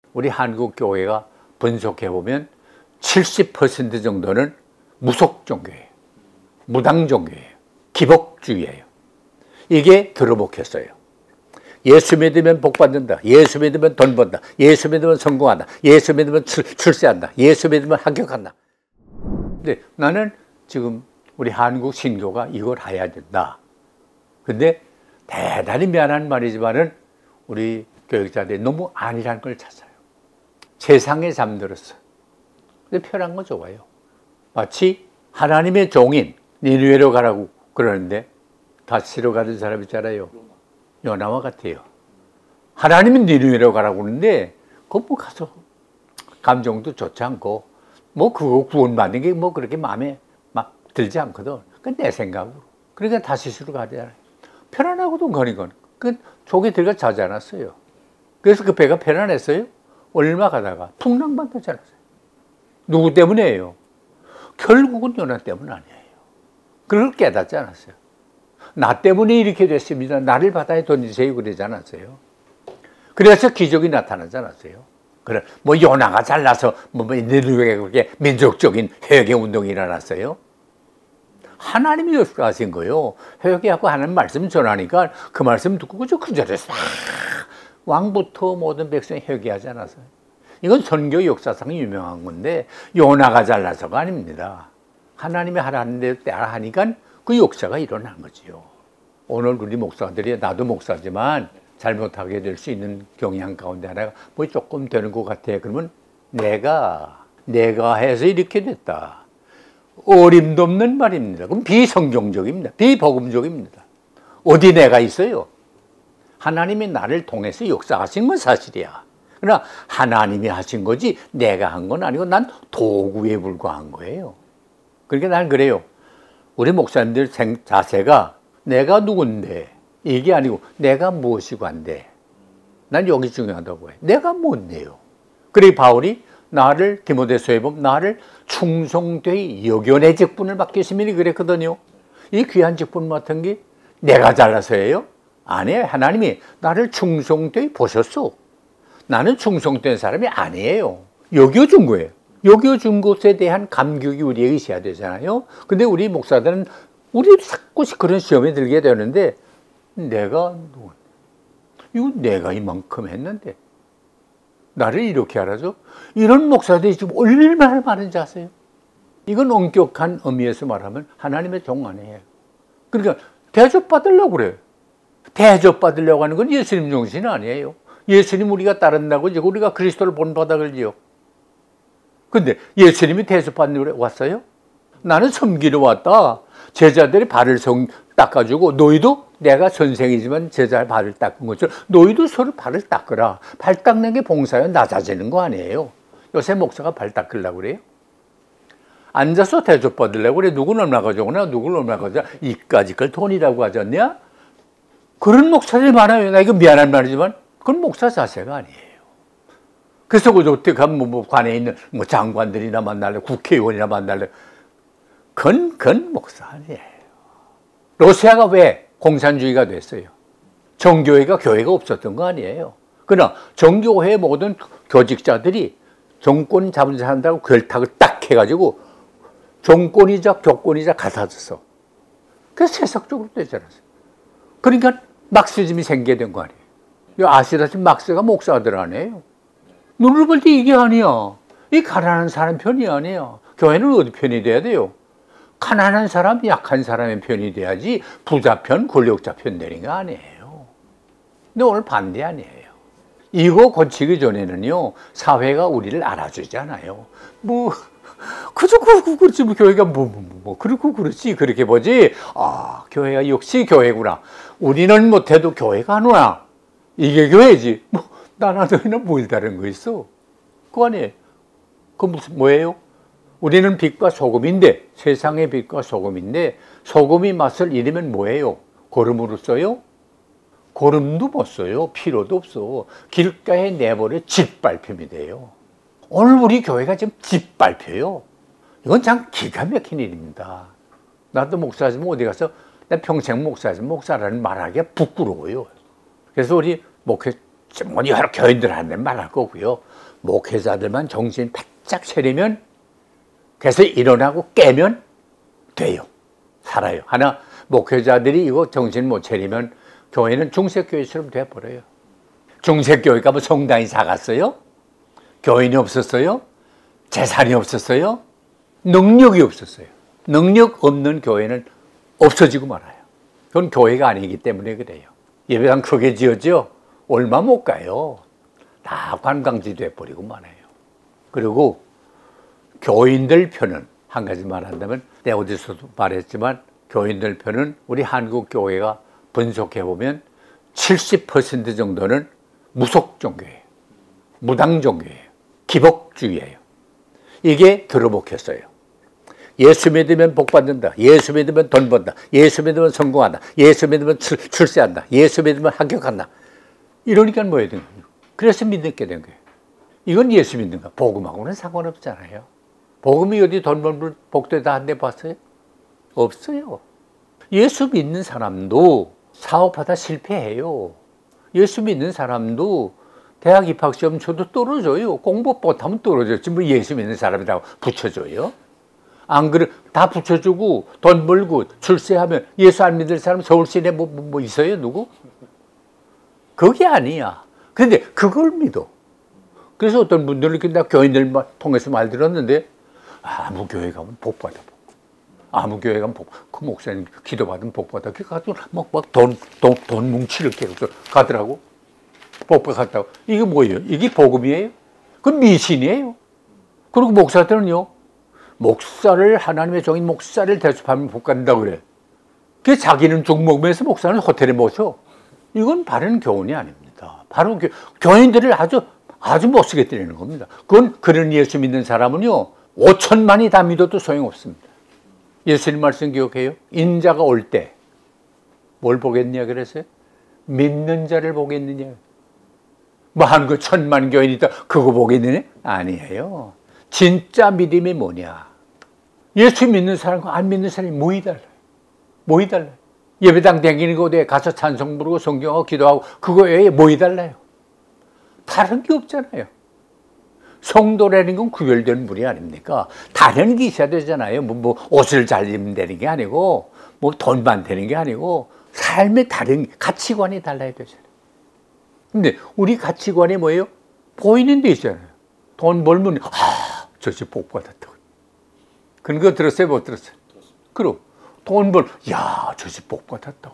우리 한국 교회가 분석해보면 70% 정도는 무속 종교예요. 무당 종교예요. 기복주의예요. 이게 들어먹혔어요. 예수 믿으면 복 받는다. 예수 믿으면 돈 번다. 예수 믿으면 성공한다. 예수 믿으면 출세한다. 예수 믿으면 합격한다. 근데 나는 지금 우리 한국 신교가 이걸 해야 된다. 근데 대단히 미안한 말이지만은 우리 교육자들이 너무 아니라는 걸 찾아요. 세상에 잠들었어. 근데 편한 거 좋아요. 마치 하나님의 종인 니느웨로 가라고 그러는데 다시로 가는 사람 있잖아요. 요나와 같아요. 하나님은 니느웨로 가라고 그러는데 그거 뭐 가서 감정도 좋지 않고 뭐 그거 구원받는 게 뭐 그렇게 마음에 막 들지 않거든. 그 내 생각으로. 그러니까 다시로 가잖아요. 편안하고도 거니건. 그 족이 들어가 자지 않았어요. 그래서 그 배가 편안했어요? 얼마 가다가 풍랑받지 않았어요. 누구 때문에요? 결국은 요나 때문 아니에요. 그걸 깨닫지 않았어요. 나 때문에 이렇게 됐습니다. 나를 바다에 던지세요. 그러지 않았어요. 그래서 기적이 나타나지 않았어요. 그래, 뭐 요나가 잘나서 뭐 니느웨에 그렇게 민족적인 회개 운동이 일어났어요. 하나님이 역사하신 거예요. 회개하고 하나님 말씀 전하니까 그 말씀 듣고 그 자리에서 왕부터 모든 백성이 회개하지 않았어요. 이건 선교 역사상 유명한 건데 요나가 잘나서가 아닙니다. 하나님이 하라는 대로 따라 하니까 그 역사가 일어난 거지요. 오늘 우리 목사들이, 나도 목사지만 잘못하게 될 수 있는 경향 가운데 하나가 뭐 조금 되는 것 같아. 그러면 내가 해서 이렇게 됐다. 어림도 없는 말입니다. 그럼 비성경적입니다. 비복음적입니다. 어디 내가 있어요? 하나님이 나를 통해서 역사하신 건 사실이야. 그러나 하나님이 하신 거지 내가 한 건 아니고 난 도구에 불과한 거예요. 그러니까 난 그래요. 우리 목사님들 자세가 내가 누군데 이게 아니고 내가 무엇이고 한데 난 여기 중요하다고 해. 내가 뭔데요? 그래 바울이 나를 디모데서에 보면 나를 충성되이 여겨내 직분을 맡기시면 그랬거든요. 이 귀한 직분 맡은 게 내가 잘나서예요? 아니에요. 하나님이 나를 충성되이 보셨어. 나는 충성된 사람이 아니에요. 여겨준 거예요. 여겨준 것에 대한 감격이 우리에게 있어야 되잖아요. 근데 우리 목사들은 우리 자꾸 그런 시험에 들게 되는데 내가 이거 내가 이만큼 했는데 나를 이렇게 알아줘? 이런 목사들이 지금 얼마나 많은지 아세요? 이건 엄격한 의미에서 말하면 하나님의 종 아니에요. 그러니까 대접받으려고 그래요. 대접받으려고 하는 건 예수님 정신이 아니에요. 예수님 우리가 따른다고 이제 우리가 그리스도를 본받아 그러지요. 근데 예수님이 대접받으러 왔어요? 나는 섬기러 왔다. 제자들이 발을 닦아주고 너희도 내가 선생이지만 제자의 발을 닦은 것처럼 너희도 서로 발을 닦으라. 발 닦는 게 봉사요. 낮아지는 거 아니에요. 요새 목사가 발 닦으려고 그래요? 앉아서 대접받으려고 그래. 누구는 얼마 가져오나 누구는 얼마 가져오나 이까짓 걸 돈이라고 하잖냐? 그런 목사들이 많아요. 나 이거 미안한 말이지만 그건 목사 자세가 아니에요. 그래서 어떻게 가면 뭐 관에 있는 뭐 장관들이나 만날래, 국회의원이나 만날래. 그건 목사 아니에요. 러시아가 왜 공산주의가 됐어요? 정교회가 교회가 없었던 거 아니에요. 그러나 정교회의 모든 교직자들이 정권 잡은 사람들하고 결탁을 딱 해가지고 정권이자 교권이자 같아졌어. 그래서 세속적으로 되지 않았어요. 그러니까 막스즘이 생기게 된 거 아니에요. 아시다시피 막스가 목사들 아니에요. 눈을 볼 때 이게 아니야. 이 가난한 사람 편이 아니야. 교회는 어디 편이 돼야 돼요? 가난한 사람, 약한 사람의 편이 돼야지 부자 편, 권력자 편 되는 거 아니에요. 근데 오늘 반대 아니에요. 이거 고치기 전에는요, 사회가 우리를 알아주지 않아요. 뭐, 그저 그렇지, 뭐, 교회가 그렇고 그렇지, 그렇게 보지. 아, 교회가 역시 교회구나. 우리는 못해도 교회가 하누나. 이게 교회지. 뭐, 나나 너희는 뭘 다른 거 있어? 그거 아니에요. 그 뭐예요? 우리는 빛과 소금인데, 세상의 빛과 소금인데, 소금이 맛을 잃으면 뭐예요? 거름으로 써요? 거름도 못 써요. 필요도 없어. 길가에 내버려 짓밟힘이 돼요. 오늘 우리 교회가 지금 짓밟혀요. 이건 참 기가 막힌 일입니다. 나도 목사지만 어디 가서 내 평생 목사지만 목사라는 말하기가 부끄러워요. 그래서 우리 뭐 여러 교인들한테 말할 거고요. 목회자들만 정신 바짝 차리면, 그래서 일어나고 깨면 돼요. 살아요. 하나, 목회자들이 이거 정신 못 차리면 교회는 중세교회처럼 돼버려요. 중세교회가 뭐 성당이 작았어요? 교인이 없었어요? 재산이 없었어요? 능력이 없었어요. 능력 없는 교회는 없어지고 말아요. 그건 교회가 아니기 때문에 그래요. 예배당 크게 지었죠? 얼마 못 가요. 다 관광지 돼버리고 말아요. 그리고 교인들 편은, 한 가지 말한다면, 내가 어디서도 말했지만, 교인들 편은 우리 한국 교회가 분석해보면 70% 정도는 무속 종교예요. 무당 종교예요. 기복주의예요. 이게 들어먹혔어요. 예수 믿으면 복 받는다. 예수 믿으면 돈 번다. 예수 믿으면 성공한다. 예수 믿으면 출세한다. 예수 믿으면 합격한다. 이러니까 뭐야 된 거예요? 그래서 믿게 된 거예요. 이건 예수 믿는 거. 복음하고는 상관없잖아요. 복음이 어디 돈 벌면 복되다 한 대 봤어요? 없어요. 예수 믿는 사람도 사업하다 실패해요. 예수 믿는 사람도 대학 입학시험 쳐도 떨어져요. 공부 못하면 떨어졌지 뭐 예수 믿는 사람이라고 붙여줘요. 안 그래, 다 붙여주고 돈 벌고 출세하면 예수 안 믿을 사람 서울시내 뭐 있어요? 누구? 그게 아니야. 근데 그걸 믿어. 그래서 어떤 분들은 이렇게 나 교인들 통해서 말 들었는데, 아무 교회 가면 복 받아. 아무 교회 가면 그 목사님 기도받으면 복 받아. 그렇게 가지고 막 돈 뭉치를 계속 가더라고. 복 받았다고. 이게 뭐예요? 이게 복음이에요? 그건 미신이에요. 그리고 목사들은요, 목사를, 하나님의 종인 목사를 대접하면 복 받는다고 그래. 그 자기는 죽 먹으면서 목사는 호텔에 모셔. 이건 바른 교훈이 아닙니다. 바로 교인들을 아주 못쓰게 때리는 겁니다. 그건 그런 예수 믿는 사람은요, 5천만이 다 믿어도 소용없습니다. 예수님 말씀 기억해요? 인자가 올 때 뭘 보겠냐 그랬어요? 믿는 자를 보겠느냐. 뭐 한국 1,000만 교인이 있다 그거 보겠느냐? 아니에요. 진짜 믿음이 뭐냐? 예수 믿는 사람과 안 믿는 사람이 뭐이 달라요? 뭐이 달라요? 예배당 다니는 곳에 가서 찬송 부르고 성경하고 기도하고 그거 외에 뭐이 달라요? 다른 게 없잖아요. 성도라는 건 구별된 분이 아닙니까? 다른 게 있어야 되잖아요. 뭐 옷을 잘 입으면 되는 게 아니고, 뭐 돈만 되는 게 아니고, 삶의 다른 가치관이 달라야 되잖아요. 근데 우리 가치관이 뭐예요? 보이는 데 있잖아요. 돈 벌면, 저 집 복 받았다고. 그런 거 들었어요? 못 들었어요? 그럼, 돈 저 집 복 받았다고.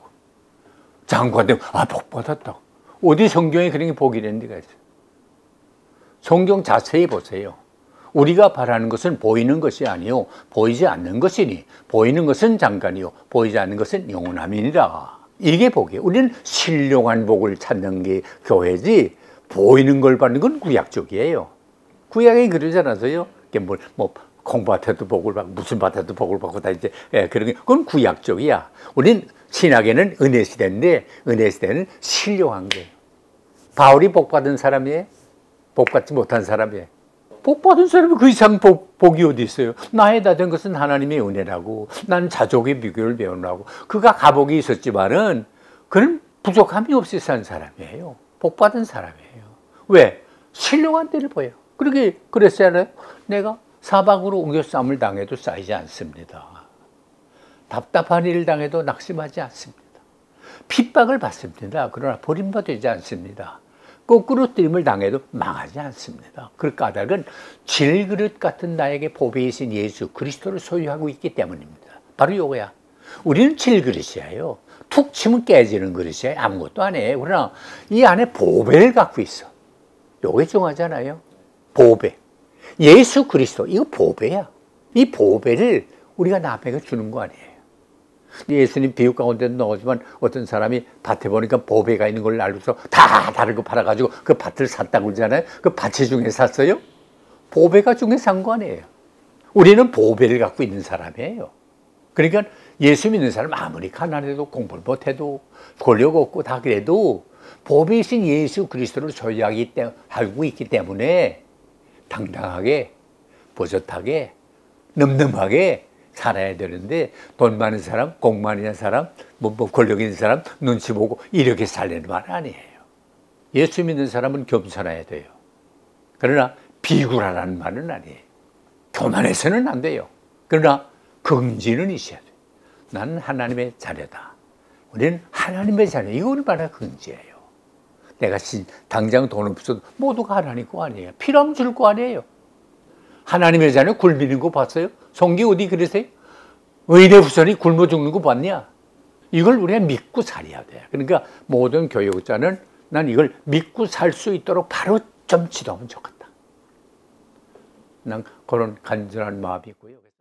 장관 되면, 복 받았다고. 어디 성경에 그런 게 복이 되는 데가 있어요? 성경 자세히 보세요. 우리가 바라는 것은 보이는 것이 아니요 보이지 않는 것이니 보이는 것은 잠깐이요 보이지 않는 것은 영원함이니라. 이게 복이에요. 우리는 신령한 복을 찾는 게 교회지 보이는 걸 받는 건 구약적이에요. 구약이 그러지 않아서요. 뭐 콩밭에도 복을 받고 무슨 밭에도 복을 받고 다 이제 그런 게 그건 구약적이야. 우린 신약에는 은혜 시대인데 은혜 시대는 신령한 거예요. 바울이 복 받은 사람이에요? 복 받지 못한 사람이에요. 복 받은 사람이 그 이상 복이 어디 있어요? 나에 다 된 것은 하나님의 은혜라고. 나는 자족의 비결을 배우라고. 그가 가복이 있었지만은 그는 부족함이 없이 산 사람이에요. 복 받은 사람이에요. 왜? 신령한 때를 보여요. 그러게 그랬잖아요. 내가 사방으로 옮겨 싸움을 당해도 쌓이지 않습니다. 답답한 일을 당해도 낙심하지 않습니다. 핍박을 받습니다. 그러나 버림받지 않습니다. 거꾸로 뜨림을 당해도 망하지 않습니다. 그 까닭은 질그릇 같은 나에게 보배이신 예수 그리스도를 소유하고 있기 때문입니다. 바로 요거야. 우리는 질그릇이에요. 툭 치면 깨지는 그릇이에요. 아무것도 안 해요. 그러나 이 안에 보배를 갖고 있어. 요게 중요하잖아요. 보배. 예수 그리스도 이거 보배야. 이 보배를 우리가 남에게 주는 거 아니에요. 예수님 비유 가운데도 나오지만 어떤 사람이 밭에 보니까 보배가 있는 걸 알고서 다 다른 거 팔아가지고 그 밭을 샀다고 그러잖아요. 그 밭이 중에 샀어요? 보배가 중에 산 거 아니에요. 우리는 보배를 갖고 있는 사람이에요. 그러니까 예수 믿는 사람 아무리 가난해도 공부를 못해도 권력 없고 다 그래도 보배이신 예수 그리스도를 소유하고 있기 때문에 당당하게 버젓하게 늠름하게 살아야 되는데 돈 많은 사람, 공 많은 사람, 뭐 권력 있는 사람 눈치 보고 이렇게 살려는 말 아니에요. 예수 믿는 사람은 겸손해야 돼요. 그러나 비굴하라는 말은 아니에요. 교만해서는 안 돼요. 그러나 긍지는 있어야 돼요. 나는 하나님의 자녀다. 우리는 하나님의 자녀. 이거 얼마나 긍지예요. 내가 당장 돈 없어도 모두가 하나님 거 아니에요. 필요하면 줄 거 아니에요. 하나님의 자녀 굶기는 거 봤어요? 성기 어디 그러세요? 의인의 후손이 굶어 죽는 거 봤냐? 이걸 우리가 믿고 살아야 돼. 그러니까 모든 교육자는 난 이걸 믿고 살 수 있도록 바로 좀 지도하면 좋겠다. 난 그런 간절한 마음이 있고요.